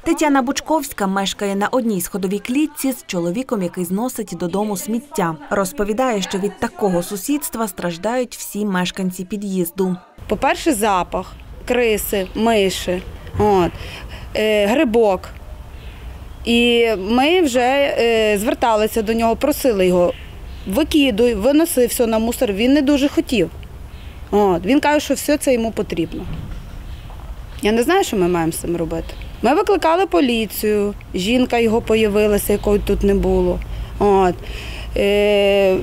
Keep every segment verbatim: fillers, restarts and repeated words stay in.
Тетяна Бучковська мешкає на одній сходовій клітці з чоловіком, який зносить додому сміття. Розповідає, що від такого сусідства страждають всі мешканці під'їзду. По-перше, запах, криси, миші, от, е, грибок. І ми вже е, зверталися до нього, просили його, викидуй, виноси все на мусор. Він не дуже хотів. От, він каже, що все це йому потрібно. Я не знаю, що ми маємо з цим робити. Ми викликали поліцію, жінка його з'явилася, якої тут не було. От. Е,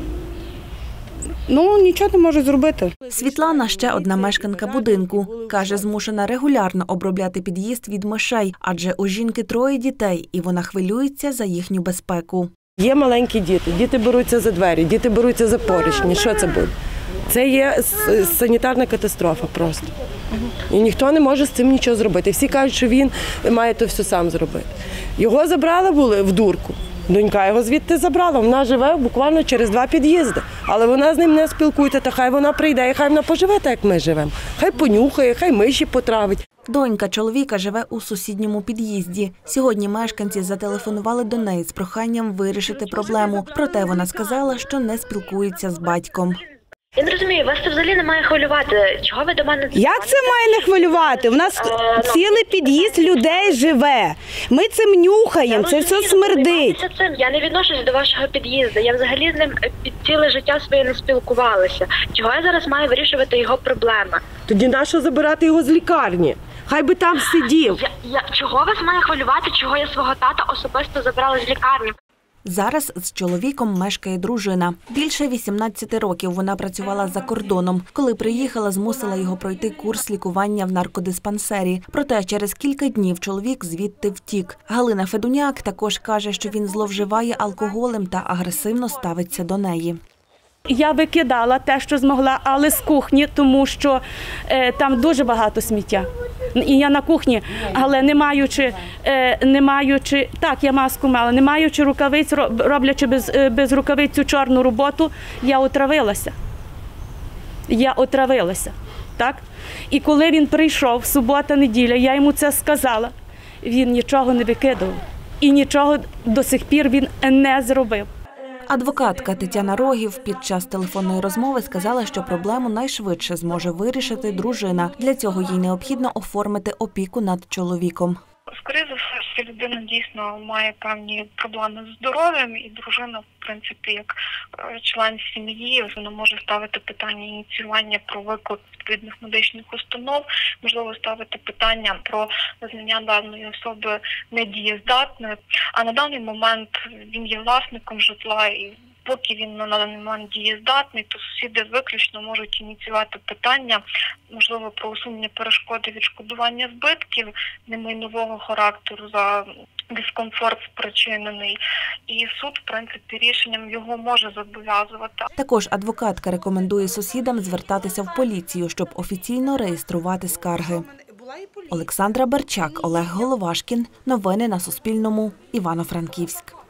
ну, нічого не можуть зробити. Світлана – ще одна мешканка будинку. Каже, змушена регулярно обробляти під'їзд від мишей, адже у жінки троє дітей, і вона хвилюється за їхню безпеку. Є маленькі діти, діти беруться за двері, діти беруться за поручні. Що це буде? Це є санітарна катастрофа просто. І ніхто не може з цим нічого зробити. Всі кажуть, що він має то все сам зробити. Його забрали були в дурку. Донька його звідти забрала. Вона живе буквально через два під'їзди. Але вона з ним не спілкується, та хай вона прийде, і хай вона поживе так, як ми живемо. Хай понюхає, хай миші потравить. Донька чоловіка живе у сусідньому під'їзді. Сьогодні мешканці зателефонували до неї з проханням вирішити проблему. Проте вона сказала, що не спілкується з батьком. Я не розумію, вас це взагалі не має хвилювати. Чого ви до мене дзвоните? Як це має не хвилювати? У нас цілий під'їзд людей живе. Ми цим нюхаємо, це все смердить. Я не відношусь до вашого під'їзду. Я взагалі з ним під ціле життя своє не спілкувалася. Чого я зараз маю вирішувати його проблеми? Тоді нащо забирати його з лікарні? Хай би там сидів. Я, я, чого вас має хвилювати, чого я свого тата особисто забрала з лікарні? Зараз з чоловіком мешкає дружина. Більше вісімнадцяти років вона працювала за кордоном. Коли приїхала, змусила його пройти курс лікування в наркодиспансері. Проте через кілька днів чоловік звідти втік. Галина Федуняк також каже, що він зловживає алкоголем та агресивно ставиться до неї. Я викидала те, що змогла, але з кухні, тому що е, там дуже багато сміття. І я на кухні, але не маючи, е, не маючи, так, я маску мала, не маючи рукавиць, роблячи без, без рукавиць цю чорну роботу, я отравилася. Я отравилася, так? І коли він прийшов, субота-неділя, я йому це сказала, він нічого не викидав. І нічого до сих пір він не зробив. Адвокатка Тетяна Рогів під час телефонної розмови сказала, що проблему найшвидше зможе вирішити дружина. Для цього їй необхідно оформити опіку над чоловіком. Скоріше за все, що людина дійсно має певні проблеми з здоров'ям, і дружина, в принципі, як член сім'ї, вона може ставити питання ініціювання про виклик відповідних медичних установ, можливо, ставити питання про визнання даної особи недієздатною. А на даний момент він є власником житла, і поки він на даний момент дієздатний, то сусіди виключно можуть ініціювати питання, можливо, про усунення перешкоди відшкодування збитків немайнового характеру за дискомфорт спричинений. І суд, в принципі, рішенням його може зобов'язувати. Також адвокатка рекомендує сусідам звертатися в поліцію, щоб офіційно реєструвати скарги. Олександра Берчак, Олег Головашкін. Новини на Суспільному. Івано-Франківськ.